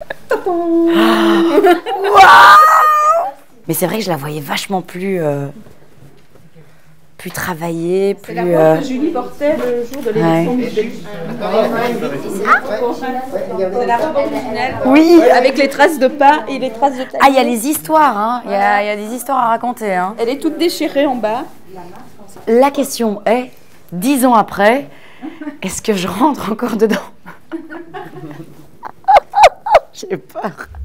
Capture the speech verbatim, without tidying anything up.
Waouh! Mais c'est vrai que je la voyais vachement plus, euh, plus travaillée, plus... C'est la robe que Julie portait le jour de l'élection du Belgique. C'est la robe originale. Oui, avec les traces de pas et les traces de taille. Ah, il y a les histoires, hein. Il y a, il y a des histoires à raconter, hein. Elle est toute déchirée en bas. La question est, dix ans après, est-ce que je rentre encore dedans? J'ai peur.